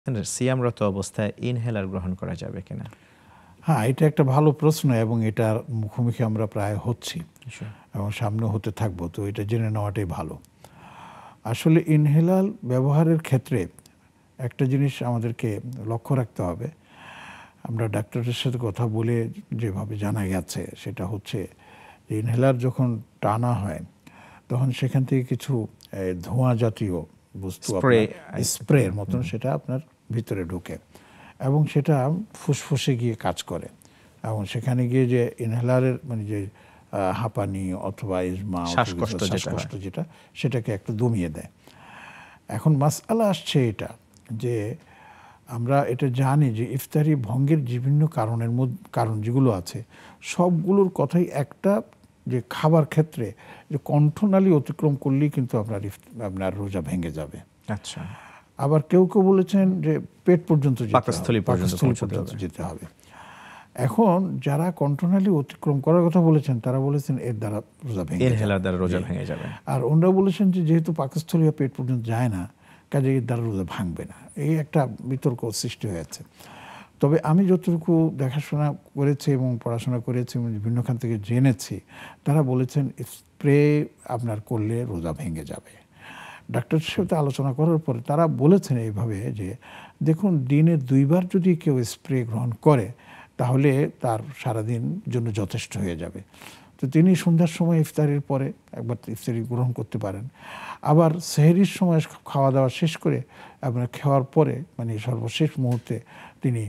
সিয়ামরত অবস্থায় ইনহেলার গ্রহণ করা যাবে কিনা? হ্যাঁ, এটা একটা ভালো প্রশ্ন এবং এটার মুখোমুখি আমরা প্রায় হচ্ছি এবং সামনে হতে থাকবো, তো এটা জেনে নেওয়াটাই ভালো। আসলে ইনহেলার ব্যবহারের ক্ষেত্রে একটা জিনিস আমাদেরকে লক্ষ্য রাখতে হবে। আমরা ডাক্তারের সাথে কথা বলে যেভাবে জানা গেছে সেটা হচ্ছে যে ইনহেলার যখন টানা হয় তখন সেখান থেকে কিছু ধোঁয়া জাতীয় বস্তু স্প্রের মতন সেটা আপনার ভিতরে ঢোকে এবং সেটা ফুসফুসে গিয়ে কাজ করে এবং সেখানে গিয়ে যে ইনহেলারের মানে যে হাঁপানি অথবা ইজমা শ্বাসকষ্ট যেটা সেটাকে একটু দমিয়ে দেয়। এখন মাসআলা আসছে এটা যে আমরা এটা জানি যে ইফতারি ভঙ্গের বিভিন্ন কারণ যেগুলো আছে সবগুলোর কথাই একটা, যে খাবার ক্ষেত্রে যে কণ্ঠনালী অতিক্রম করলেই কিন্তু আপনার রোজা ভেঙে যাবে। আচ্ছা, আবার কেউ কেউ বলেছেন যে পেট পর্যন্ত পাকস্থলী পর্যন্ত যেতে হবে। এখন যারা কণ্ঠনালী অতিক্রম করার কথা বলেছেন তারা বলেছেন এর দ্বারা রোজা ভেঙে যাবে। আর ওনারা বলেছেন যে যেহেতু পাকস্থলী পেট পর্যন্ত যায় না কাজে এর দ্বারা রোজা ভাঙবে না। এই একটা বিতর্ক সৃষ্টি হয়েছে। তবে আমি যতটুকু দেখাশোনা করেছি এবং পড়াশোনা করেছি এবং বিভিন্নখান থেকে জেনেছি, তারা বলেছেন স্প্রে আপনার করলে রোজা ভেঙে যাবে। ডাক্তারের সাথে আলোচনা করার পরে তারা বলেছেন এইভাবে যে দেখুন, দিনে 2 বার যদি কেউ স্প্রে গ্রহণ করে তাহলে তার সারাদিন জন্য যথেষ্ট হয়ে যাবে। তো তিনি সন্ধ্যার সময় ইফতারির পরে একবার ইফতারি গ্রহণ করতে পারেন, আবার সেহরির সময় খাওয়া দাওয়া শেষ করে আপনার খাওয়ার পরে মানে সর্বশেষ মুহূর্তে তিনি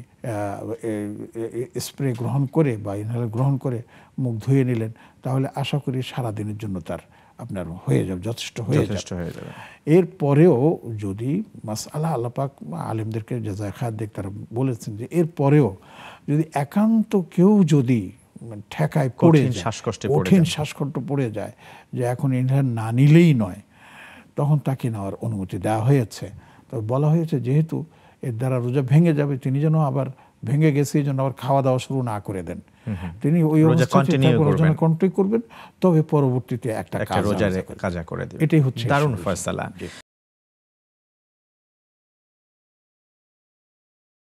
স্প্রে গ্রহণ করে বা ইনহেলার গ্রহণ করে মুখ ধুয়ে নিলেন, তাহলে আশা করি সারাদিনের জন্য তার আপনার হয়ে যাবে, যথেষ্ট হয়ে যাবে। এরপরেও যদি মাসআলা আল্লাহ পাক আলেমদেরকে জাযায়ে খায়ের দিক তারা বলেছেন যে এরপরেও যদি একান্ত কেউ যদি ঠেকায় পড়ে কঠিন শ্বাসকষ্ট পড়ে যায় যে এখন ইনহেলার না নিলেই নয়, তখন তাকে নেওয়ার অনুমতি দেওয়া হয়েছে। তবে বলা হয়েছে যেহেতু এর দ্বারা রোজা ভেঙে যাবে, তিনি যেন আবার ভেঙে গেছে এই জন্য আবার খাওয়া দাওয়া শুরু না করে দেন। তিনি ওই অবস্থায় কন্টিনিউ করবেন, তবে পরবর্তীতে একটা কাজা করে দেবেন। এটাই হচ্ছে দারুণ ফয়সালা।